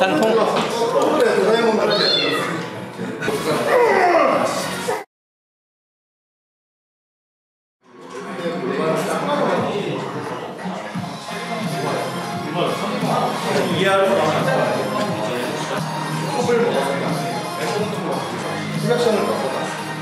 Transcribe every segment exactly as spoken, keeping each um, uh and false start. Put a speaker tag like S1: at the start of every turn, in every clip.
S1: 두산통.
S2: 그래, 도사에몽 같아. 이해할 수 컵을 먹었으니까 플렉션을 먹었다.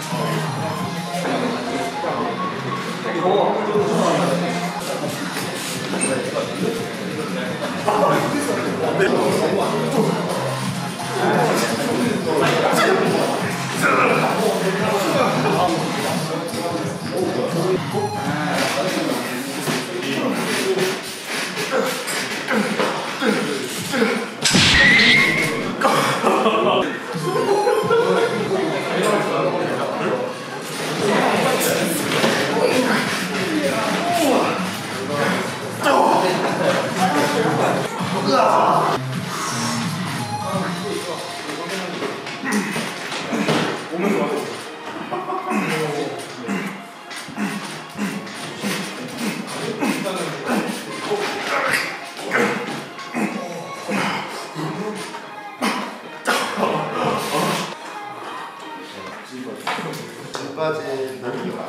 S2: 빠진 나비가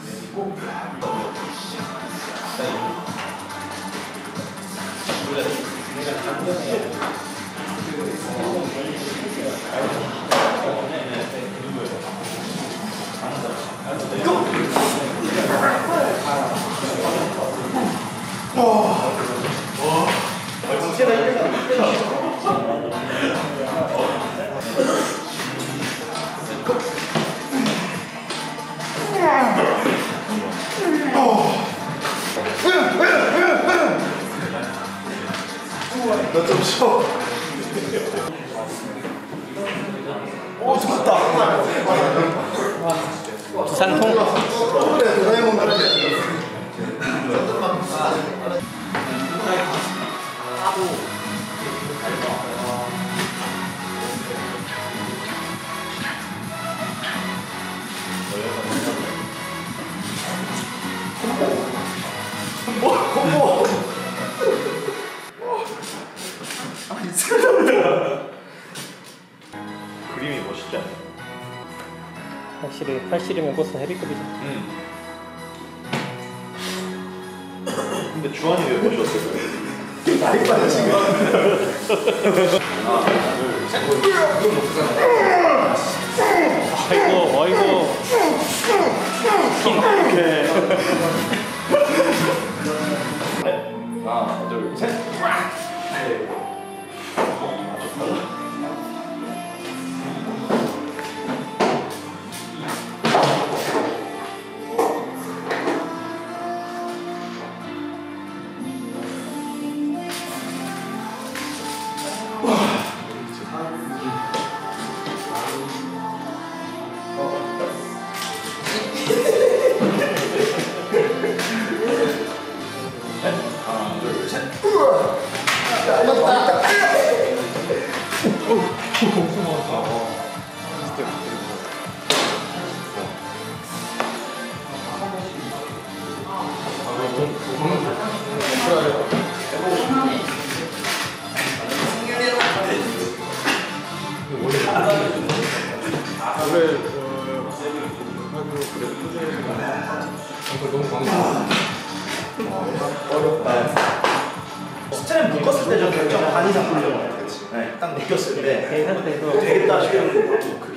S2: 너 좀 쉬어. 오, 좋았다.
S1: 두산통.
S2: 그래, 도사에몽 같아. 뭐? 콤보!
S3: 그림이 멋있지 않아?
S1: 확실히 팔씨름의 보스는 헤비급이죠.
S3: 응. 근데 주한이 왜 멋있었을까?
S2: 많이 빠져 지금.
S1: 아이고, 아이고.
S3: 오케이. 하나, 둘, 셋. 하나, 둘, 셋.
S2: 맞다. 스트랩 묶었을 때 좀 결정 반 이상 풀려요. 네, 딱 느꼈을 때
S1: 이 상태에서
S2: 되겠다 싶으면